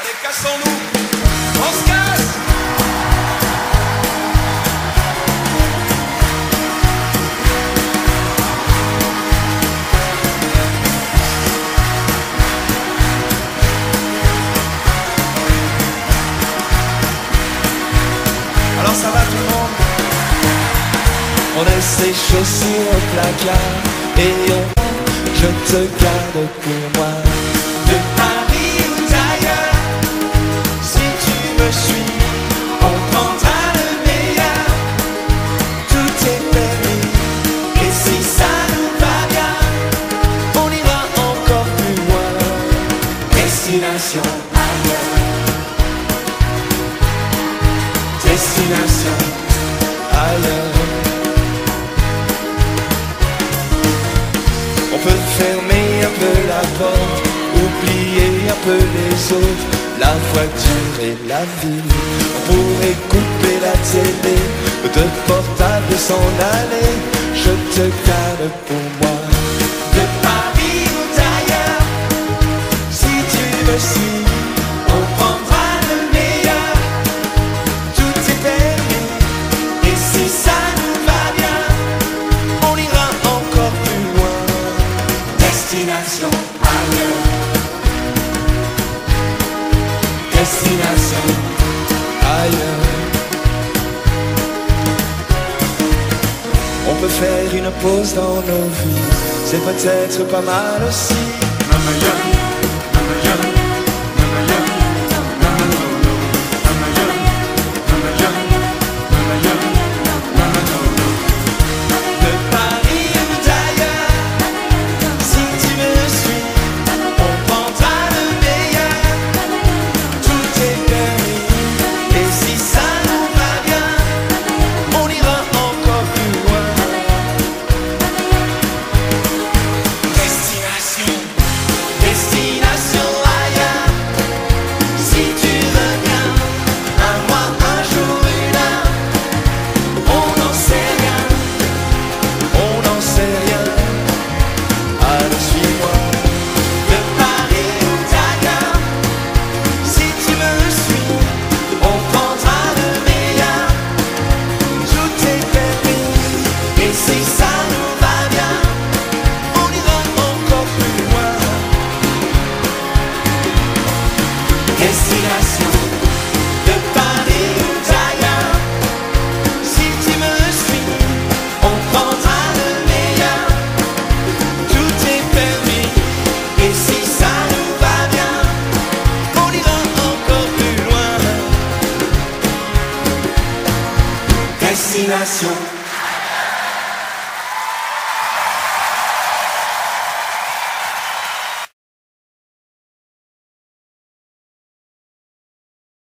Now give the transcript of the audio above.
Allez, cassons-nous. On se casse. Alors ça va tout le monde? On laisse ses chaussures au placard et je te garde pour moi. De Paris ou d'ailleurs, si tu me suis, on prendra le meilleur. Tout est permis, et si ça nous va bien, on ira encore plus loin. Destination ailleurs. Destination ailleurs. On peut fermer un peu la porte, oublier un peu les autres, la voiture et la ville. On pourrait couper la télé, de portable s'en aller. Je te garde pour moi. De Paris ou d'ailleurs, si tu me suis, on prendra le meilleur. Tout est permis, et si ça nous va bien, on ira encore plus loin. Destination ailleurs. Destination ailleurs. On peut faire une pause dans nos vies, c'est peut-être pas mal aussi. Destination de Paris ou d'ailleurs, si tu me suis, on prendra le meilleur. Tout est permis, et si ça nous va bien, on ira encore plus loin. Destination